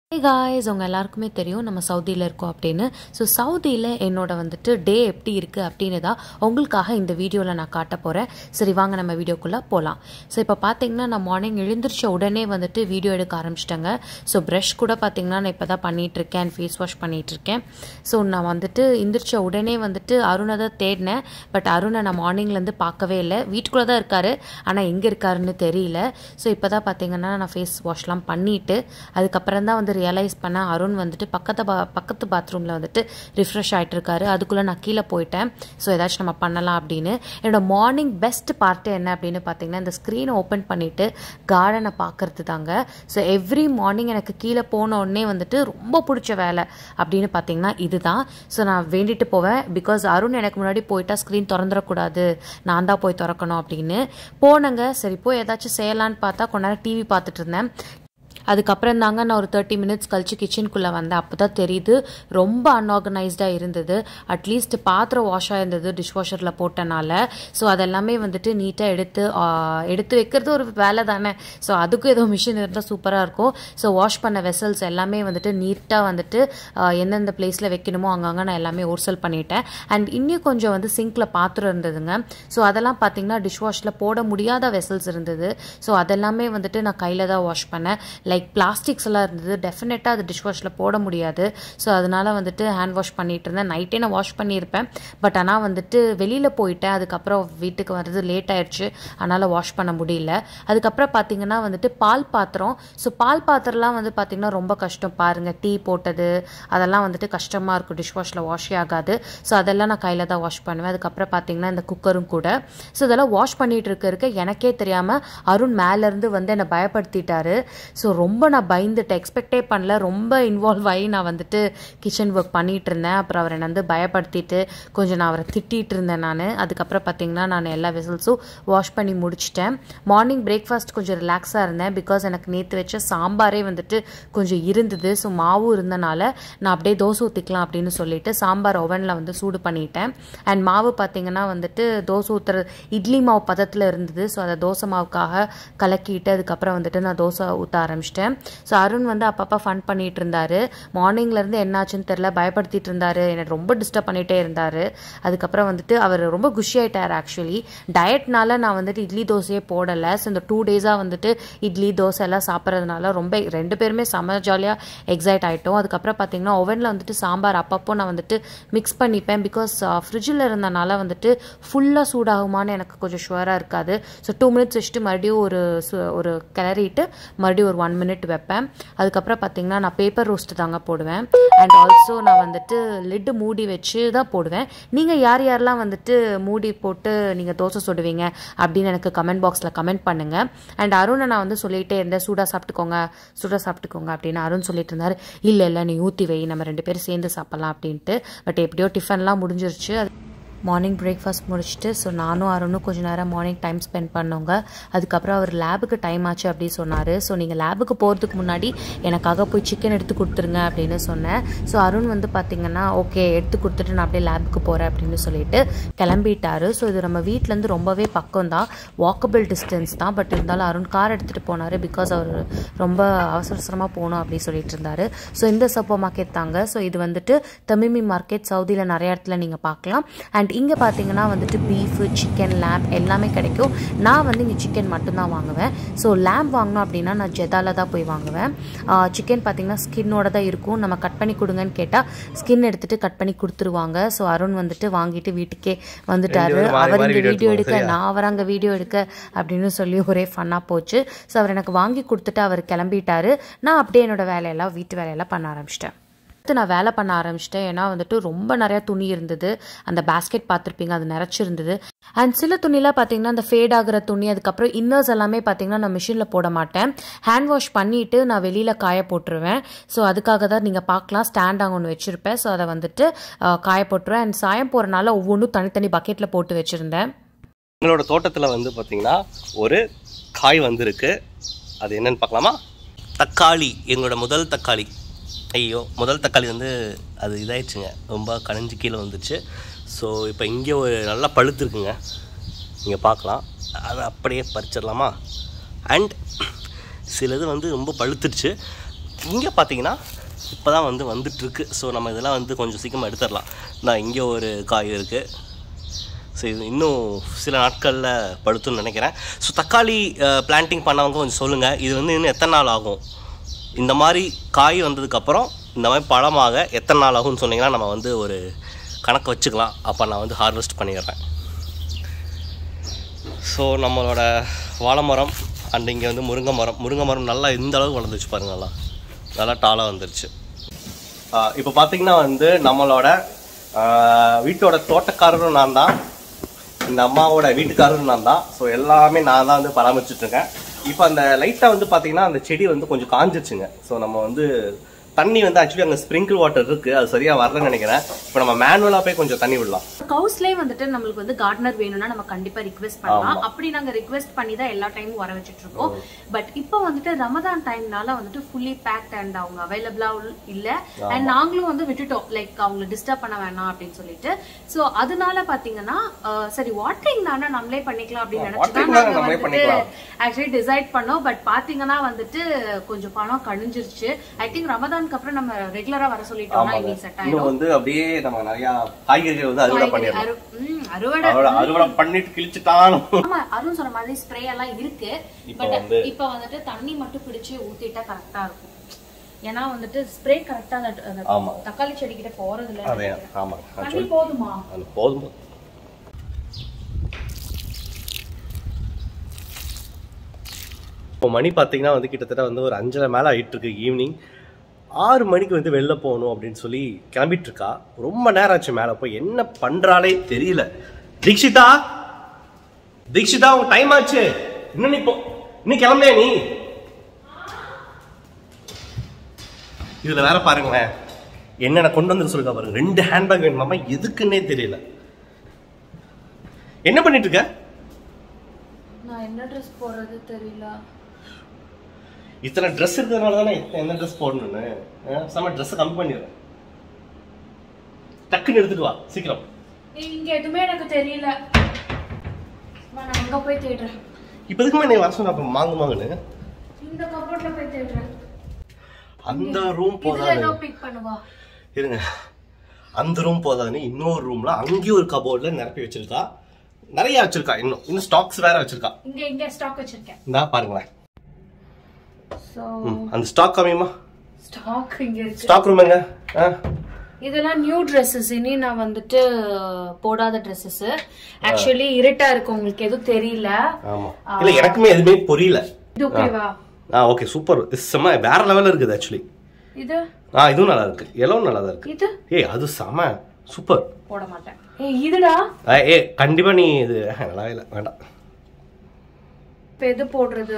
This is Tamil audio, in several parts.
Hey guys, உங்க எல்லாருக்குமே தெரியும் நம்ம சவுதியில இருக்கோம் அப்படின்னு. ஸோ சவுதியில என்னோட வந்துட்டு டே எப்படி இருக்கு அப்படின்னு தான் உங்களுக்காக இந்த வீடியோவில் நான் காட்ட போகிறேன். சரி வாங்க நம்ம வீடியோக்குள்ளே போகலாம். ஸோ இப்போ பார்த்தீங்கன்னா நான் மார்னிங் எழுந்திரிச்ச உடனே வந்துட்டு வீடியோ எடுக்க ஆரம்பிச்சிட்டேங்க. ஸோ ப்ரஷ் கூட பார்த்தீங்கன்னா நான் இப்போ தான் பண்ணிகிட்ருக்கேன், ஃபேஸ் வாஷ் பண்ணிகிட்ருக்கேன். ஸோ நான் வந்துட்டு எந்திரிச்ச உடனே வந்துட்டு அருணை தான் தேடினேன். பட் அருணை நான் மார்னிங்லேருந்து பார்க்கவே இல்லை. வீட்டுக்குள்ளே தான் இருக்காரு, ஆனால் எங்கே இருக்காருன்னு தெரியல. ஸோ இப்போ தான் பார்த்தீங்கன்னா நான் ஃபேஸ் வாஷ்லாம் பண்ணிவிட்டு அதுக்கப்புறம் தான் வந்து ரியலைஸ் பண்ண அருண் வந்துட்டு பக்கத்து பாத்ரூமில் வந்துட்டு ரிஃப்ரெஷ் ஆகிட்டு இருக்காரு. அதுக்குள்ளே நான் கீழே போயிட்டேன். ஸோ ஏதாச்சும் நம்ம பண்ணலாம் அப்படின்னு. என்னோட மார்னிங் பெஸ்ட் பார்ட்டு என்ன அப்படின்னு பார்த்தீங்கன்னா இந்த ஸ்க்ரீனை ஓப்பன் பண்ணிவிட்டு கார்டனை பார்க்கறது தாங்க. ஸோ எவ்ரி மார்னிங் எனக்கு கீழே போன உடனே வந்துட்டு ரொம்ப பிடிச்ச வேலை அப்படின்னு பார்த்தீங்கன்னா இதுதான். ஸோ நான் வேண்டிட்டு போவேன். பிகாஸ் அருண் எனக்கு முன்னாடி போயிட்டா ஸ்க்ரீன் திறந்துடக்கூடாது, நான் தான் போய் திறக்கணும் அப்படின்னு போனங்க. சரி போய் ஏதாச்சும் செய்யலான்னு பார்த்தா கொஞ்ச நேரம் டிவி பார்த்துட்டு இருந்தேன். அதுக்கப்புறம் தாங்க நான் ஒரு 30 மினிட்ஸ் கழிச்சு கிச்சனுக்குள்ளே வந்தேன். அப்போ தான் தெரியுது ரொம்ப அன்ஆர்கனைஸ்டாக இருந்தது. அட்லீஸ்ட் பாத்திரம் வாஷ் ஆயிருந்தது டிஷ் வாஷரில் போட்டனால. ஸோ அதெல்லாமே வந்துட்டு நீட்டாக எடுத்து வைக்கிறது ஒரு வேலை தானே. ஸோ அதுக்கும் ஏதோ மிஷின் இருந்தால் சூப்பராக இருக்கும். ஸோ வாஷ் பண்ண வெசல்ஸ் எல்லாமே வந்துட்டு நீட்டாக வந்துட்டு எந்தெந்த பிளேஸில் வைக்கணுமோ அங்கங்கே நான் எல்லாமே ஓர்சல் பண்ணிட்டேன். அண்ட் இன்னும் கொஞ்சம் வந்து சிங்கில் பாத்திரம் இருந்ததுங்க. ஸோ அதெல்லாம் பார்த்தீங்கன்னா டிஷ் வாஷில் போட முடியாத வெசல்ஸ் இருந்தது. ஸோ அதெல்லாமே வந்துட்டு நான் கையில் தான் வாஷ் பண்ணேன். லைக் பிளாஸ்டிக்ஸ் எல்லாம் இருந்தது, டெஃபினட்டாக அது டிஷ் வாஷில் போட முடியாது. ஸோ அதனால வந்துட்டு ஹேண்ட் வாஷ் பண்ணிட்டு இருந்தேன். நைட்டே நான் வாஷ் பண்ணியிருப்பேன். பட் ஆனால் வந்துட்டு வெளியில் போயிட்டேன். அதுக்கப்புறம் வீட்டுக்கு வர்றது லேட் ஆயிடுச்சு, அதனால் வாஷ் பண்ண முடியல. அதுக்கப்புறம் பார்த்தீங்கன்னா வந்துட்டு பால் பாத்திரம். ஸோ பால் பாத்திரம்லாம் வந்து பார்த்தீங்கன்னா ரொம்ப கஷ்டம் பாருங்கள். டீ போட்டது அதெல்லாம் வந்துட்டு கஷ்டமாக இருக்கும், டிஷ் வாஷில் வாஷே ஆகாது. ஸோ அதெல்லாம் நான் கையில் தான் வாஷ் பண்ணுவேன். அதுக்கப்புறம் பார்த்தீங்கன்னா இந்த குக்கரும் கூட. ஸோ இதெல்லாம் வாஷ் பண்ணிட்டு இருக்க எனக்கே தெரியாமல் அருண் மேலேருந்து வந்து என்னை பயப்படுத்திட்டாரு. ஸோ ரொம்ப நான் பயந்துட்டு எக்ஸ்பெக்டே பண்ணல. ரொம்ப இன்வால்வ் ஆகி நான் வந்துட்டு கிச்சன் ஒர்க் பண்ணிட்டு இருந்தேன். அப்புறம் அவரை வந்து பயப்படுத்திட்டு கொஞ்சம் நான் அவரை திட்டிகிட்டு இருந்தேன் நான். அதுக்கப்புறம் பார்த்தீங்கன்னா நான் எல்லா வெசல்ஸும் வாஷ் பண்ணி முடிச்சிட்டேன். மார்னிங் பிரேக்ஃபாஸ்ட் கொஞ்சம் ரிலாக்ஸாக இருந்தேன். பிகாஸ் எனக்கு நேற்று வச்ச சாம்பாரே வந்துட்டு கொஞ்சம் இருந்தது. ஸோ மாவும் இருந்தனால நான் அப்படியே தோசை ஊற்றிக்கலாம் அப்படின்னு சொல்லிட்டு சாம்பார் ஓவனில் வந்து சூடு பண்ணிட்டேன். அண்ட் மாவு பார்த்தீங்கன்னா வந்துட்டு தோசை ஊற்றுற இட்லி மாவு பதத்தில் இருந்தது. ஸோ அதை தோசை மாவுக்காக கலக்கிட்டு அதுக்கப்புறம் வந்துட்டு நான் தோசை ஊற்ற ஆரம்பிச்சிட்டேன். ஸோ அருண் வந்து அப்பப்போ ஃபன் பண்ணிட்டு இருந்தாரு. மார்னிங்லேருந்து என்னாச்சுன்னு தெரியல, பயப்படுத்திட்டு இருந்தாரு, எனக்கு ரொம்ப டிஸ்டர்ப் பண்ணிகிட்டே இருந்தார். அதுக்கப்புறம் வந்துட்டு அவர் ரொம்ப குஷி ஆகிட்டார். ஆக்சுவலி டயட்னால நான் வந்துட்டு இட்லி தோசையே போடலை. ஸோ இந்த 2 டேஸாக வந்துட்டு இட்லி தோசை எல்லாம் சாப்பிட்றதுனால ரொம்ப 2 பேருமே செம்ம ஜாலியாக எக்ஸைட் ஆகிட்டோம். அதுக்கப்புறம் பார்த்தீங்கன்னா ஓவனில் வந்துட்டு சாம்பார் அப்பப்போ நான் வந்துட்டு மிக்ஸ் பண்ணிப்பேன். பிகாஸ் ஃப்ரிட்ஜில் இருந்தனால வந்துட்டு ஃபுல்லாக சூடாகுமான்னு எனக்கு கொஞ்சம் ஷுவராக இருக்காது. ஸோ 2 மினிட்ஸ் வச்சுட்டு மறுபடியும் ஒரு கிளறிட்டு மறுபடியும் ஒரு 1 மினிட் வைப்பேன். அதுக்கப்புறம் பார்த்தீங்கன்னா நான் பேப்பர் ரோஸ்ட் தாங்க போடுவேன். அண்ட் ஆல்சோ நான் வந்துட்டு லிட்டு மூடி வச்சு தான் போடுவேன். நீங்கள் யாரெல்லாம் வந்துட்டு மூடி போட்டு நீங்கள் தோசை சுடுவீங்க அப்படின்னு எனக்கு கமெண்ட் பாக்ஸில் கமெண்ட் பண்ணுங்கள். அண்ட் அருணை நான் வந்து சொல்லிகிட்டே இருந்தேன், சூடாக சாப்பிட்டுக்கோங்க அப்படின்னு. அருண் சொல்லிட்டு இருந்தார், இல்லை நீ ஊற்றி வை, நம்ம 2 பேரும் சேர்ந்து சாப்பிட்லாம் அப்படின்ட்டு. பட் எப்படியோ டிஃபன்லாம் முடிஞ்சிருச்சு. மார்னிங் பிரேக்ஃபாஸ்ட் முடிச்சுட்டு ஸோ நானும் அருணும் கொஞ்சம் நேரம் மார்னிங் டைம் ஸ்பெண்ட் பண்ணோங்க. அதுக்கப்புறம் அவர் லேபுக்கு டைம் ஆச்சு அப்படின்னு சொன்னார். ஸோ நீங்கள் லேபுக்கு போகிறதுக்கு முன்னாடி எனக்காக போய் சிக்கன் எடுத்து கொடுத்துருங்க அப்படின்னு சொன்னேன். ஸோ அருண் வந்து பார்த்தீங்கன்னா ஓகே எடுத்து கொடுத்துட்டு நான் அப்படியே லேபுக்கு போகிறேன் அப்படின்னு சொல்லிட்டு கிளம்பிட்டாரு. ஸோ இது நம்ம வீட்டிலேருந்து ரொம்பவே பக்கம் தான், வாக்கபிள் டிஸ்டன்ஸ் தான். பட் இருந்தாலும் அருண் கார் எடுத்துகிட்டு போனார். பிகாஸ் அவர் ரொம்ப அவசரமாக போகணும் அப்படின்னு சொல்லிட்டு இருந்தார். ஸோ இந்த சூப்பர் மார்க்கெட் தாங்க. ஸோ இது வந்துட்டு தமிமி மார்க்கெட், சவுதியில் நிறைய இடத்துல நீங்கள் பார்க்கலாம். அண்ட் இங்கே பார்த்தீங்கன்னா வந்துட்டு பீஃபு, சிக்கன், லேம்ப் எல்லாமே கிடைக்கும். நான் வந்து இங்கே சிக்கன் மட்டும்தான் வாங்குவேன். ஸோ லேம்ப் வாங்கினோம் அப்படின்னா நான் ஜெதாவில் தான் போய் வாங்குவேன். சிக்கன் பார்த்தீங்கன்னா ஸ்கின்னோட தான் இருக்கும். நம்ம கட் பண்ணி கொடுங்கன்னு கேட்டால் ஸ்கின் எடுத்துகிட்டு கட் பண்ணி கொடுத்துருவாங்க. ஸோ அருண் வந்துட்டு வாங்கிட்டு வீட்டுக்கே வந்துட்டாரு. அவர் இங்கே வீடியோ எடுக்க, நான் அவர் அங்கே வீடியோ எடுக்க அப்படின்னு சொல்லி ஒரே ஃபன்னாக போச்சு. ஸோ அவர் எனக்கு வாங்கி கொடுத்துட்டு அவர் கிளம்பிட்டாரு. நான் அப்படியே என்னோட வேலையெல்லாம் வீட்டு வேலையெல்லாம் பண்ண ஆரம்பிச்சிட்டேன். நான் வேலை பண்ண ஆரம்பிச்சிட்டேன். ஏன்னா வந்துட்டு ரொம்ப நிறையா துணி இருந்தது. அந்த பேஸ்கெட் பார்த்துருப்பீங்க, அது நிறைச்சிருந்தது. அண்ட் சில துணிலாம் பார்த்தீங்கன்னா அந்த ஃபேட் ஆகிற துணி, அதுக்கப்புறம் இன்னர்ஸ் எல்லாமே பார்த்தீங்கன்னா நான் மிஷினில் போட மாட்டேன். ஹேண்ட் வாஷ் பண்ணிவிட்டு நான் வெளியில் காய போட்டுருவேன். ஸோ அதுக்காக தான் நீங்கள் பார்க்கலாம் ஸ்டாண்ட் அங்கே ஒன்று வச்சுருப்பேன். ஸோ அதை வந்துட்டு காய போட்டுருவேன். அண்ட் சாயம் போகிறனால ஒவ்வொன்றும் தனித்தனி பக்கெட்டில் போட்டு வச்சுருந்தேன். எங்களோட தோட்டத்தில் வந்து பார்த்தீங்கன்னா ஒரு காய் வந்திருக்கு. அது என்னன்னு பார்க்கலாமா? தக்காளி, எங்களோட முதல் தக்காளி. ஐயோ, முதல் தக்காளி வந்து அது இதாகிடுச்சுங்க, ரொம்ப கனிஞ்சு கீழே வந்துச்சு. ஸோ இப்போ இங்கே ஒரு நல்லா பழுத்துருக்குங்க, நீங்கள் பார்க்கலாம். அதை அப்படியே பறிச்சிடலாமா? அண்ட் சிலது வந்து ரொம்ப பழுத்துருச்சு. இங்கே பார்த்தீங்கன்னா இப்போ தான் வந்துட்டுருக்கு. ஸோ நம்ம இதெல்லாம் கொஞ்சம் சீக்கிரமாக எடுத்துடலாம். நான் இங்கே ஒரு காய் இருக்குது. ஸோ இது இன்னும் சில நாட்களில் படுத்துன்னு நினைக்கிறேன். ஸோ தக்காளி பிளான்டிங் பண்ணவங்க கொஞ்சம் சொல்லுங்கள், இது இன்னும் எத்தனை நாள் ஆகும்? இந்த மாதிரி காய் வந்ததுக்கப்புறம் இந்த மாதிரி பழமாக எத்தனை நாள் ஆகும்னு சொன்னீங்கன்னா நம்ம ஒரு கணக்கு வச்சுக்கலாம். அப்போ நான் ஹார்வெஸ்ட் பண்ணிடுறேன். ஸோ நம்மளோட வாழை மரம் அண்ட் இங்கே முருங்கை மரம் நல்லா இந்த அளவுக்கு வளர்ந்துச்சு பாருங்க. நல்லா டாலாக வந்துருச்சு. இப்போ பார்த்தீங்கன்னா நம்மளோட வீட்டோட தோட்டக்காரரும் நான் தான், இந்த அம்மாவோட வீட்டுக்காரரும் நான் தான். ஸோ எல்லாமே நான் தான் பராமரிச்சுட்ருக்கேன். இப்போ அந்த லைட்டாக பார்த்தீங்கன்னா அந்த செடி கொஞ்சம் காஞ்சிருச்சுங்க. ஸோ நம்ம தண்ணி ஆக்சுவலி அங்கே ஸ்ப்ரிங்கிள் வாட்டர் இருக்குது, அது சரியாக வரலன்னு நினைக்கிறேன். இப்போ நம்ம மேனுவலாக போய் கொஞ்சம் தண்ணி விடலாம். ஹவுஸ்லேயே நம்மளுக்கு கார்டனர் வேணும்னா நம்ம கண்டிப்பாக ரிக்வெஸ்ட் பண்ணலாம். அப்படி நாங்கள் ரிக்வெஸ்ட் பண்ணி தான் எல்லா டைமும் வர வச்சுட்டு இருக்கோம். பட் இப்போ ரமதான் டைம்னால ஃபுல்லி பேக்ட் அண்ட் அவங்க அவைலபிளாக இல்லை. அண்ட் நாங்களும் விட்டுட்டோம், லைக் அவங்களை டிஸ்டர்ப் பண்ண வேணாம் அப்படின்னு சொல்லிட்டு. ஸோ அதனால பார்த்தீங்கன்னா சரி வாட்டரிங் தானே நம்மளே பண்ணிக்கலாம் அப்படின்னு நினைச்சுதான் ஆக்சுவலி டிசைட் பண்ணோம். பட் பார்த்தீங்கன்னா கொஞ்சம் பணம் கழிஞ்சிருச்சு. ஐ திங்க் ரமதான் அப்புறம் நம்ம ரெகுலரா வர சொல்லிட்டோம்னா இது செட் ஆயிடும். அப்படியே நம்ம நிறைய காய்கறிகள் அறுவடை பண்ணிடலாம். அறுவடை பண்ணிட்டு கிழிச்சிட்டான். ஆமா, அருண் சொன்ன மாதிரி ஸ்ப்ரே எல்லாம் இருக்கு. பட் இப்போ தண்ணி மட்டும் பிடிச்சு ஊத்திட்டா கரெக்டா இருக்கும். ஏன்னா ஸ்ப்ரே கரெக்டா தக்காளி செடி கிட்ட போறது இல்ல. ஆமா, தண்ணி போதுமா? போதும். இப்போ மணி பார்த்தீங்கன்னா கிட்டத்தட்ட ஒரு 5:30 மேலே ஆகிட்டு இருக்கு. ஈவினிங் 6 மணிக்கு வெளில போகணும் அப்படின்னு சொல்லி கிளம்பிட்டு இருக்கா. ரொம்ப நேரம் ஆச்சு மேலே போய். என்ன பண்ணுறாலே தெரியல. தீக்ஷிதா உங்க டைம் ஆச்சு. இன்னும் இன்னும் கிளம்பலையா நீ? இதுல வேற பாருங்களேன் என்னென்ன கொண்டு வந்து சொல்லுங்க பாருங்க. 2 ஹேண்ட்பேக் வேணுமாமா, எதுக்குன்னே தெரியல. என்ன பண்ணிட்டு இருக்க? நான் என்ன ட்ரெஸ் போடுறது தெரியல. இத்தனை ட்ரெஸ் இருக்கிறதுனால தானே என்ன ட்ரெஸ் போடணும்னு சம ட்ரெஸ் கம்மி பண்ணிடுறேன். டக்குன்னு எடுத்துட்டு வா சீக்கிரம். இங்க எதுவுமே எனக்கு தெரியல, நான் அங்க போய் தேடுறேன். இப்போ எதுக்குமே நீ வர சொன்ன? அப்ப மாங்குன்னு இந்த கபோர்ட்ல போய் தேடுறேன். அந்த ரூம் போதாது, பிக் பண்ணுவா இருங்க. அந்த ரூம் போதாதுன்னு இன்னொரு ரூம்ல அங்கேயும் ஒரு கபோர்ட்ல நிரப்பி வச்சிருக்கா. நிறைய வச்சிருக்கா. இன்னும் ஸ்டாக்ஸ் வேற வச்சிருக்கா. இங்க ஸ்டாக் வச்சிருக்கேன். இந்தா பாருங்களேன். சோ அந்த ஸ்டாக் காமியுமா? ஸ்டாக் இங்க இருக்கு. ஸ்டாக் ரூம் எங்க? இதெல்லாம் நியூ Dresses. இனி நான் போடாத Dresses. ஆக்சுவலி இருட்டா இருக்கு, உங்களுக்கு எதுவும் தெரியல. ஆமா, இல்ல எனக்குமே எதுமே புரியல. இது ஓகேவா? Okay super. செம வேற லெவல்ல இருக்குது ஆக்சுவலி. இது இதுவும் நல்லா இருக்கு. எல்லோவும் நல்லா தான் இருக்கு. இது அது செம சூப்பர். போட மாட்டேன். இதுடா கண்டிப்பா நீ இது நல்லா இல்ல, வேண்டாம். இப்போ எது போடுறது?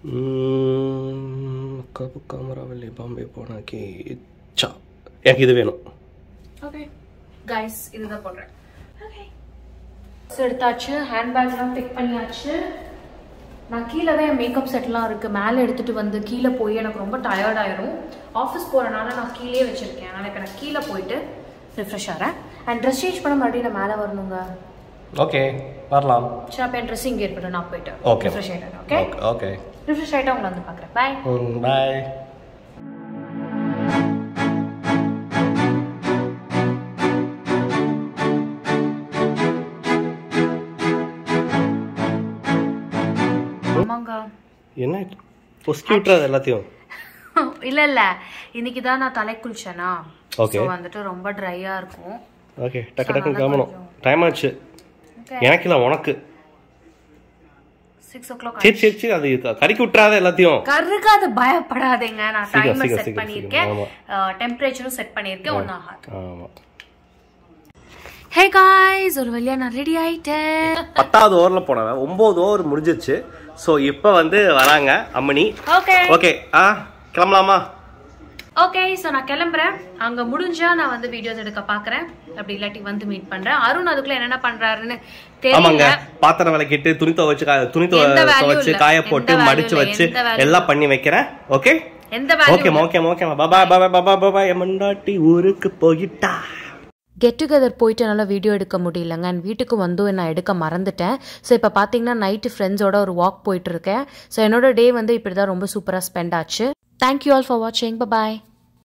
கபு காமராவல்லி பாம்பே போனாக்கி இச்சா எனக்கு இது வேணும். ஓகே गाइस, இதுதான் போடுறேன். ஓகே எடுத்தாச்சு. ஹேண்ட்பேக்லாம் பிக் பண்ணியாச்சு. நான் கீழே தான் என் மேக்கப் செட்லாம் இருக்குது. மேலே எடுத்துகிட்டு கீழே போய் எனக்கு ரொம்ப டயர்ட் ஆயிரும். ஆஃபீஸ் போகிறனால நான் கீழே வச்சுருக்கேன். அதனால் இப்போ நான் கீழே போயிட்டு ரிஃப்ரெஷ் ஆகிறேன். அண்ட் ட்ரெஸ் சேஞ்ச் பண்ண மறுபடியும் நான் மேலே வரணுங்க. ஓகே வரலாம். சரி, அப்போ என் ட்ரெஸ் இங்கே இருக்கட்டும், நான் போயிட்டு ரிஃப்ரெஷ் ஆகிட்டேன். ஓகே ஓகே ரிஃப்ரெஷ் ஆகிட்டா உங்களை பார்க்குறேன். பாய் பாய். என்ன பொஸ்கி விட்டுறது எல்லாத்தையும்? இல்ல இன்னைக்கு தான் நான் தலை குளிச்சேனா. ஓகே ரொம்ப ட்ரையா இருக்கும். ஓகே டக்கு டக்கு கிளம்பணும். டைம் ஆச்சு. எனக்கு இல்ல உனக்கு 6 o'clock. சரி அது கறிக்கு விட்டுறாத எல்லாத்தையும். கருக்காத, பயப்படாதீங்க. நான் டைமர் செட் பண்ணிருக்கேன், டெம்பரேச்சரும் செட் பண்ணிருக்கேன். ஒண்ணு ஆகாது. ஆமா. ஹே गाइस, ஒரு வழியா நான் ரெடி ஆயிட்டேன். 10வது ஓவர்ல போனவன் 9 ஓவர் முடிஞ்சிருச்சு. சோ இப்போ வராங்க அம்மணி. ஓகே ஓகே கிளம்பலாமா? ஓகே சோ நான் கிளம்புறேன். அங்க முடிஞ்சா நான் வீடியோஸ் எடுக்க பாக்குறேன். அப்படி இல்லாட்டி மீட் பண்றேன். அருண் அதுக்குள்ள என்னென்ன பண்றாருன்னு தெரியல. பாத்திரம் விளக்கிட்டு துணி துவைச்சு காய போட்டு மடிச்சு வச்சு எல்லாம் பண்ணி வைக்கிறேன். Okay okay okay okay bye bye bye bye. மண்டாட்டி ஊருக்கு போயிட்டா. கெட் டுகெதர் போயிட்டு என்னால் வீடியோ எடுக்க முடியலங்க. அண்ட் வீட்டுக்கு நான் எடுக்க மறந்துட்டேன். ஸோ இப்போ பார்த்தீங்கன்னா நைட்டு ஃப்ரெண்ட்ஸோட ஒரு வாக் போயிட்டுருக்கேன். ஸோ என்னோட டே இப்படி தான் ரொம்ப சூப்பராக ஸ்பெண்ட் ஆச்சு. Thank you all for watching. Bye-bye.